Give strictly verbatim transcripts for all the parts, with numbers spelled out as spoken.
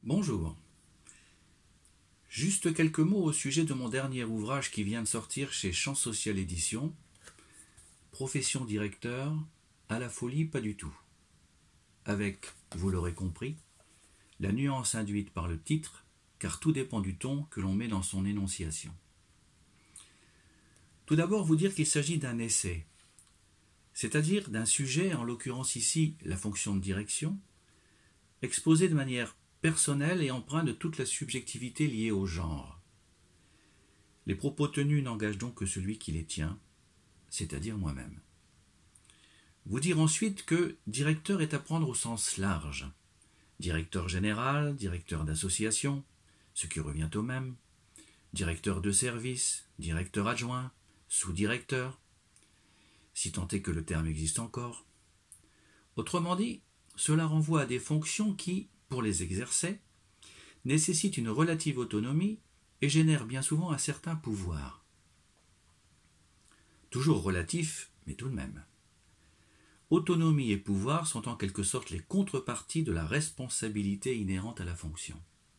Bonjour. Juste quelques mots au sujet de mon dernier ouvrage qui vient de sortir chez Champs Social Éditions, Profession directeur, à la folie pas du tout. Avec, vous l'aurez compris, la nuance induite par le titre, car tout dépend du ton que l'on met dans son énonciation. Tout d'abord, vous dire qu'il s'agit d'un essai, c'est-à-dire d'un sujet, en l'occurrence ici la fonction de direction, exposé de manière personnel et empreint de toute la subjectivité liée au genre. Les propos tenus n'engagent donc que celui qui les tient, c'est-à-dire moi-même. Vous dire ensuite que directeur est à prendre au sens large. Directeur général, directeur d'association, ce qui revient au même, directeur de service, directeur adjoint, sous-directeur, si tant est que le terme existe encore. Autrement dit, cela renvoie à des fonctions qui, pour les exercer, nécessitent une relative autonomie et génèrent bien souvent un certain pouvoir. Toujours relatif, mais tout de même. Autonomie et pouvoir sont en quelque sorte les contreparties de la responsabilité inhérente à la fonction.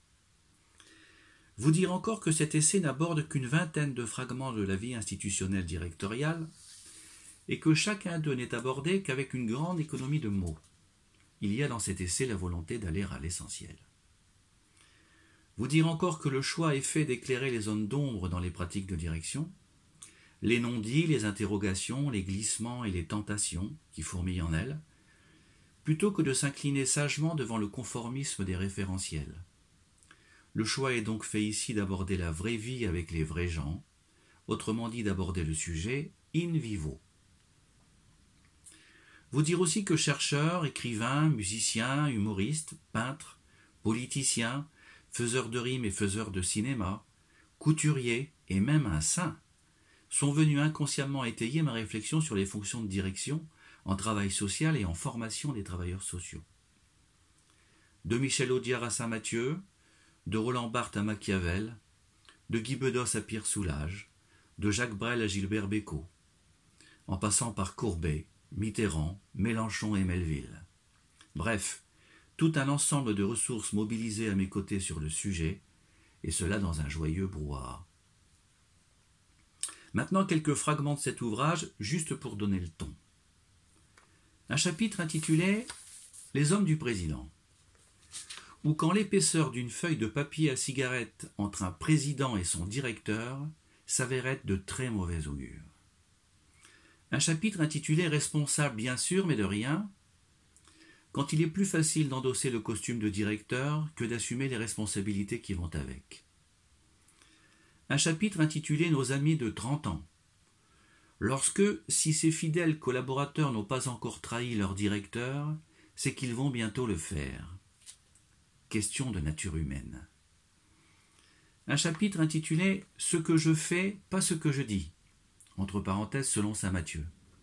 Vous dire encore que cet essai n'aborde qu'une vingtaine de fragments de la vie institutionnelle directoriale et que chacun d'eux n'est abordé qu'avec une grande économie de mots. Il y a dans cet essai la volonté d'aller à l'essentiel. Vous dire encore que le choix est fait d'éclairer les zones d'ombre dans les pratiques de direction, les non-dits, les interrogations, les glissements et les tentations qui fourmillent en elles, plutôt que de s'incliner sagement devant le conformisme des référentiels. Le choix est donc fait ici d'aborder la vraie vie avec les vrais gens, autrement dit d'aborder le sujet in vivo. Vous dire aussi que chercheurs, écrivains, musiciens, humoristes, peintres, politiciens, faiseurs de rimes et faiseurs de cinéma, couturiers et même un saint sont venus inconsciemment étayer ma réflexion sur les fonctions de direction en travail social et en formation des travailleurs sociaux. De Michel Audiard à Saint-Mathieu, de Roland Barthes à Machiavel, de Guy Bedos à Pierre Soulages, de Jacques Brel à Gilbert Bécaud, en passant par Courbet, Mitterrand, Mélenchon et Melville. Bref, tout un ensemble de ressources mobilisées à mes côtés sur le sujet, et cela dans un joyeux brouhaha. Maintenant quelques fragments de cet ouvrage, juste pour donner le ton. Un chapitre intitulé « Les hommes du président », où quand l'épaisseur d'une feuille de papier à cigarette entre un président et son directeur s'avère être de très mauvais augure. Un chapitre intitulé « Responsable bien sûr, mais de rien », quand il est plus facile d'endosser le costume de directeur que d'assumer les responsabilités qui vont avec. Un chapitre intitulé « Nos amis de trente ans », lorsque, si ces fidèles collaborateurs n'ont pas encore trahi leur directeur, c'est qu'ils vont bientôt le faire. Question de nature humaine. Un chapitre intitulé « Ce que je fais, pas ce que je dis », entre parenthèses selon saint Matthieu,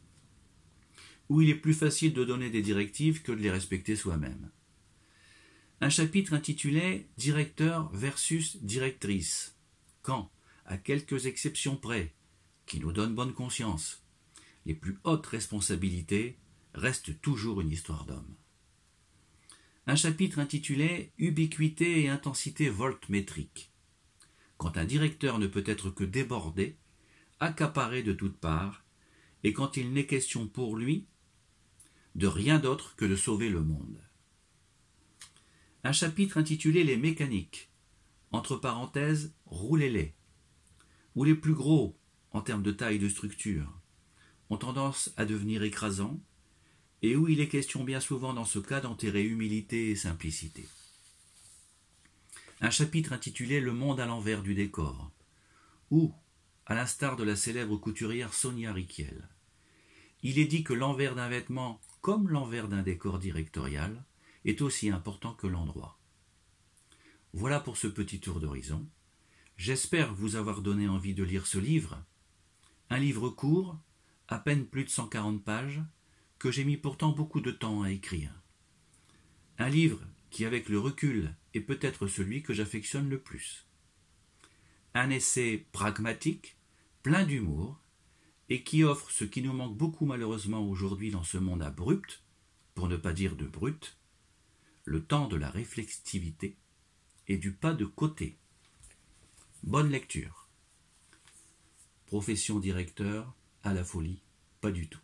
où il est plus facile de donner des directives que de les respecter soi-même. Un chapitre intitulé « Directeur versus directrice », quand, à quelques exceptions près, qui nous donnent bonne conscience, les plus hautes responsabilités restent toujours une histoire d'homme. Un chapitre intitulé « Ubiquité et intensité voltmétrique », quand un directeur ne peut être que débordé, accaparé de toutes parts, et quand il n'est question pour lui de rien d'autre que de sauver le monde. Un chapitre intitulé « Les mécaniques », entre parenthèses « Roulez-les », où les plus gros, en termes de taille et de structure, ont tendance à devenir écrasants, et où il est question bien souvent dans ce cas d'enterrer humilité et simplicité. Un chapitre intitulé « Le monde à l'envers du décor », où, à l'instar de la célèbre couturière Sonia Rykiel, il est dit que l'envers d'un vêtement, comme l'envers d'un décor directorial, est aussi important que l'endroit. Voilà pour ce petit tour d'horizon. J'espère vous avoir donné envie de lire ce livre, un livre court, à peine plus de cent quarante pages, que j'ai mis pourtant beaucoup de temps à écrire. Un livre qui, avec le recul, est peut-être celui que j'affectionne le plus. Un essai pragmatique, plein d'humour, et qui offre ce qui nous manque beaucoup malheureusement aujourd'hui dans ce monde abrupt, pour ne pas dire de brut, le temps de la réflexivité et du pas de côté. Bonne lecture. Profession directeur, à la folie, pas du tout.